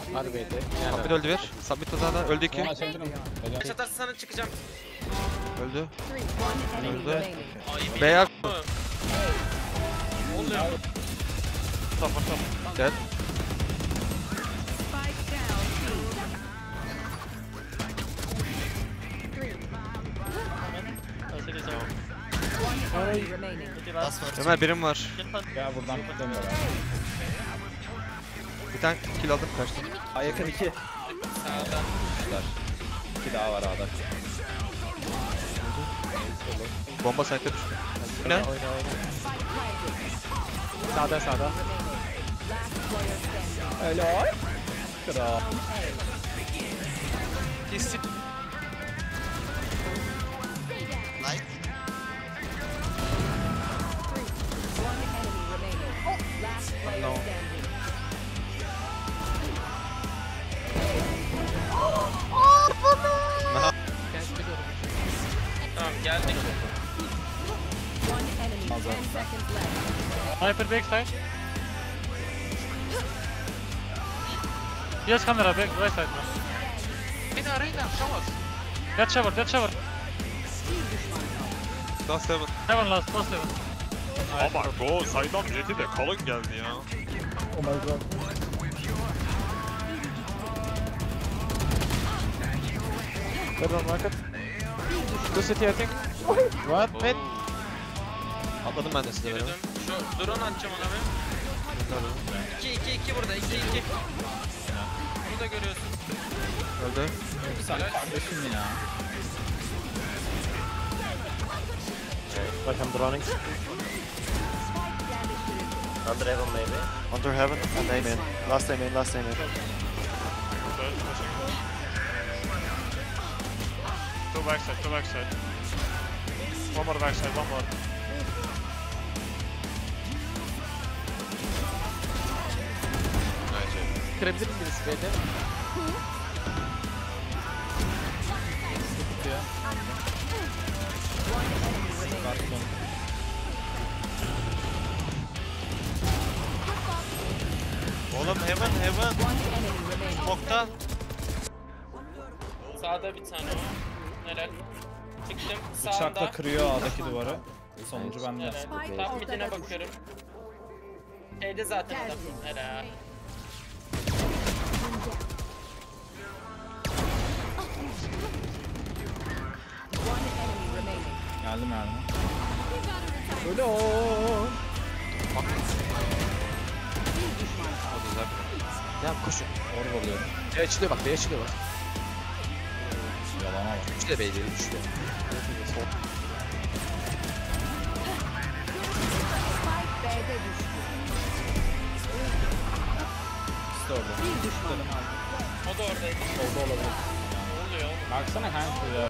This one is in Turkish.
Harbiydi. Submit öldü bir. Submit da öldü 2. Onu açabilirim. Hocam. Çatarsa sana çıkacağım. Öldü. Öldü. Ay Beyaz. Ne oluyor? Dead. Ömer birim var. Ya buradan tuttum böyle. Bir tane kill aldım kaçtım. Ay yakın 2. Sağdan. 2 daha var A'da. Bomba site'e düştü. Ne? Oyna. Sağda. Helal. Kral. Kesin. No. Aha. Tamam geldik. Sniper backside. Yes, camera back right side. Reyna şavaz. Dead shower. Last 7. Heaven last, close heaven. Ama go saydam jeti de kalın geldi ya. Oh my god. Good one market. Two city I think. What? Mid. Atladım ben de size Yürüdüm. benim. Şu drone atacağım ona bir. 2 burada 2. Bunu da görüyorsun. Öldü. Sen kardeşim ya. Like I'm droning. Under heaven maybe. Under heaven and aim in. Last aim in. Two backside. One more backside. Kırabilir mi birisi B'de? Oğlum heaven. Smoke'ta. Sağda bir tane var. Helal. Çıktım. Bıçakla Sağda. kırıyor A'daki duvarı. Sonuncu bende. Helal. Top midine bakıyorum. Şeyde zaten adam. Helal. Geldim yani. Öyle o. Ya koşun. Orada oluyor. B açılıyor bak. Yalana bak. Üçü de B'de. Üçü de. İkisi de orada. O da oradaydı. Solda olabilir. Ne oluyor? Baksana kanka ya.